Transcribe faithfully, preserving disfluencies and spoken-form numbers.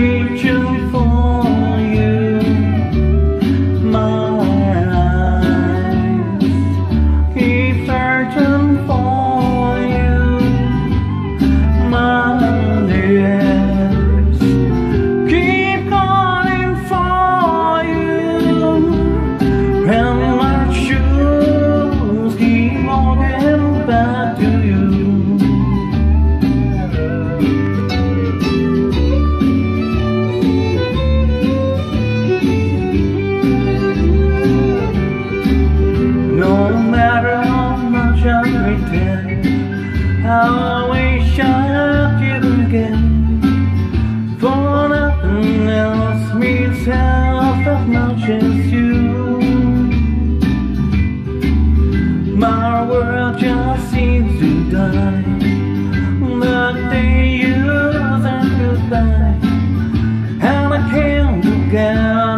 reaching for you. My eyes keep searching for you. My ears keep calling for you. And my shoes keep walking back to you. No matter how much I pretend, I wish I could again. For nothing else means half as much as you. My world just seems to die the day you said goodbye, and I can't look out.